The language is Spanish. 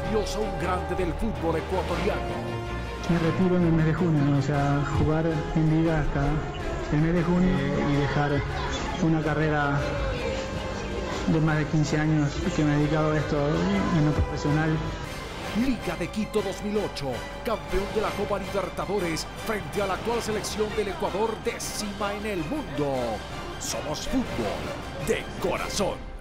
adiós a un grande del fútbol ecuatoriano. Me retiro en el mes de junio, o sea, jugar en liga hasta el mes de junio y dejar una carrera de más de 15 años que me he dedicado a esto en lo profesional. Liga de Quito 2008, campeón de la Copa Libertadores frente a la actual selección del Ecuador, décima en el mundo. Somos fútbol de corazón.